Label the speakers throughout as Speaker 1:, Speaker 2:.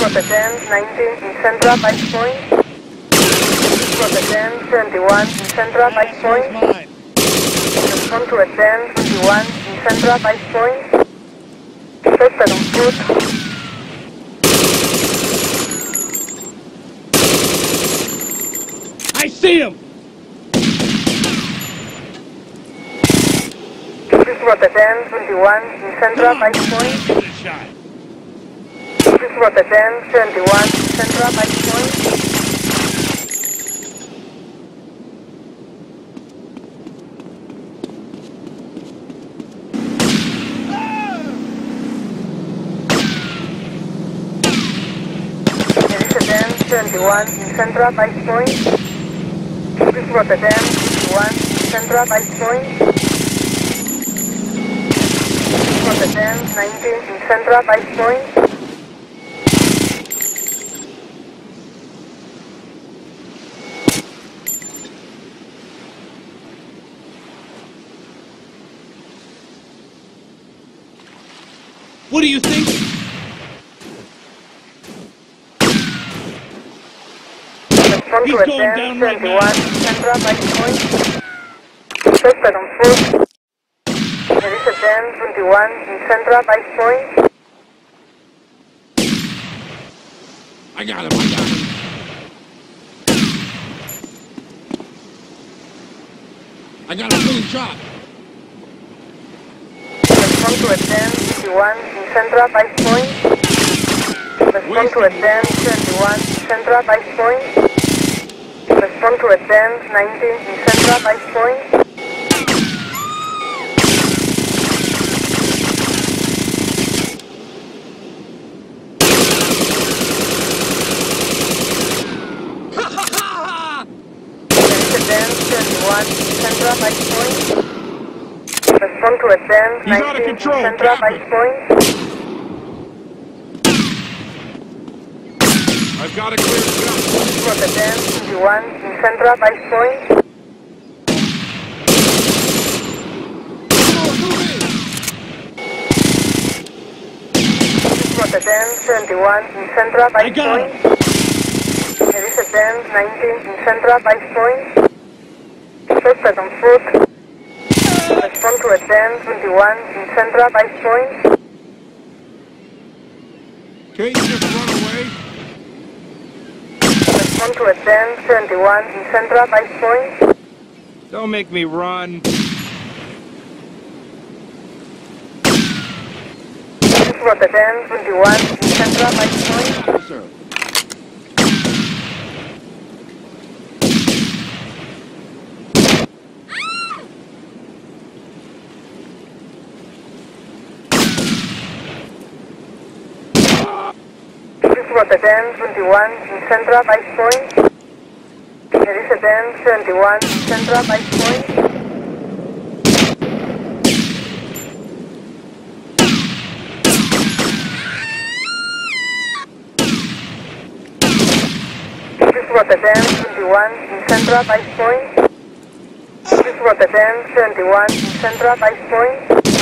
Speaker 1: Got the 10, 19 in Central Vice Point. Got the 10, 21 in Central Vice Point. Respond to a 10, 21 in Central Vice Point. Suspect on foot.
Speaker 2: I see him!
Speaker 1: This was the 10, 21 in Central Vice Point.
Speaker 2: Give it a shot.
Speaker 1: This was the 10, 21 in Central Vice Point. There is a 10, 21 in Central Vice Point. This was the 10, 21 in Central Vice Point. For the 10, 19 in Central Vice Point.
Speaker 2: What do you think?
Speaker 1: Respond to a 10, 21 in Central Vice Point. Suspect on foot. There is a 10, 21 in Central Vice Point.
Speaker 2: I got him, I got him. I got a clean shot.
Speaker 1: Respond to a 10, 21 in Central Vice Point. Respond to a 10, 21 in Central Vice Point. Respond to a 10, 19 in Central Vice Point. Central Vice Point. Respond to a 10, 19 in Central Vice Point.
Speaker 2: I've got a clear shot.
Speaker 1: For the 10, 21 in Central Vice Point. For the 10, 21 in Central Vice Point. There is a 10, 19 in Central Vice Point. Suspect on foot. Respond to a 10, 21 in Central Vice Point.
Speaker 2: Can't you just run away?
Speaker 1: Respond to a 10, 21 in Central Vice Point.
Speaker 2: Don't make me run.
Speaker 1: This was the 10, 21 in Central Vice Point.
Speaker 2: Officer.
Speaker 1: For the 10, 21 in Central Vice Point. There is a 10, 21 in Central Vice Point. This was the 10, 21 in Central Vice Point. This was the 10, 21 in Central Vice Point.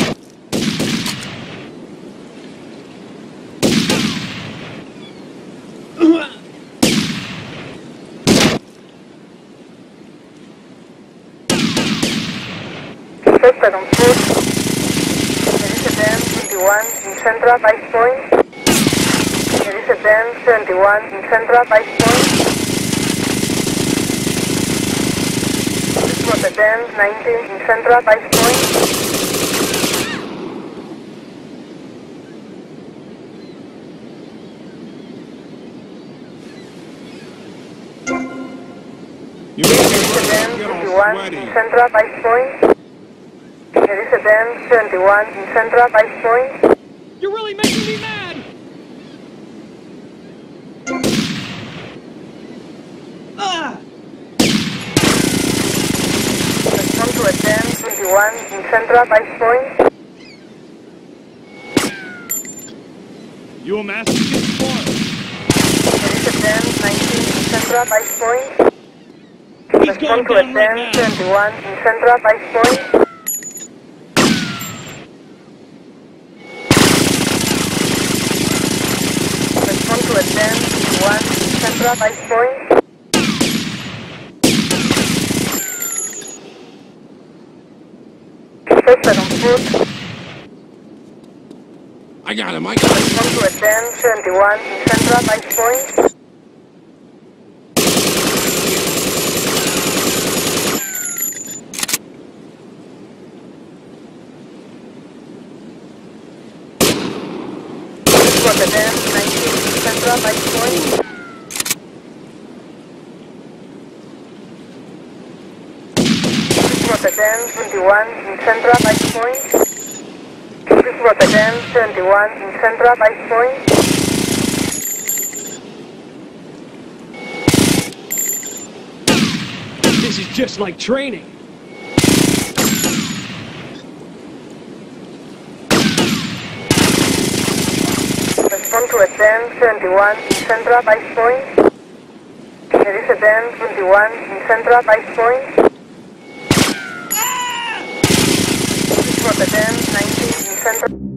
Speaker 1: Suspect on foot. There is a 10, 21 in Central Vice Point. There is a 10, 21 in Central Vice Point. This was a 10, 19 in Central Vice Point.
Speaker 2: You make me
Speaker 1: There is a 10,
Speaker 2: get all
Speaker 1: 21
Speaker 2: sweaty.
Speaker 1: in Central Vice Point. There is a 10, 21 in Central Vice Point.
Speaker 2: You're really making me mad! Ah!
Speaker 1: Respond to a 10, 21 in Central Vice Point.
Speaker 2: You a masochist sport?
Speaker 1: There is a 10, 19 in Central Vice Point.
Speaker 2: He's
Speaker 1: Respond
Speaker 2: going
Speaker 1: to a
Speaker 2: down
Speaker 1: 10,
Speaker 2: right now.
Speaker 1: 21 in Central Vice Point. Respond to a 10, Central Vice Point. Suspect on foot.
Speaker 3: I got him.
Speaker 1: Respond to a 1071 in Central Vice Point. The 1019 Central Vice Point. This was the 1021 in Central Vice Point. This was the 1021 in Central Vice Point.
Speaker 2: This is just like training.
Speaker 1: Respond to a 1071 in Central Vice Point. There is a 1021 in Central Vice Point. This was a 1019 in Central.